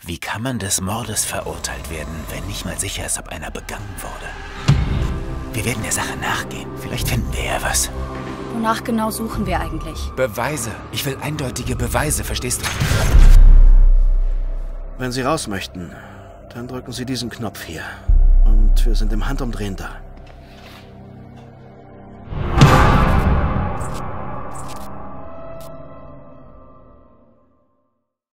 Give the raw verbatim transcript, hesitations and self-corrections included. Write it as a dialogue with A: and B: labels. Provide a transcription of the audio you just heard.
A: Wie kann man des Mordes verurteilt werden, wenn nicht mal sicher ist, ob einer begangen wurde? Wir werden der Sache nachgehen. Vielleicht finden wir ja was.
B: Wonach genau suchen wir eigentlich?
A: Beweise. Ich will eindeutige Beweise, verstehst du?
C: Wenn Sie raus möchten, dann drücken Sie diesen Knopf hier. Und wir sind im Handumdrehen da.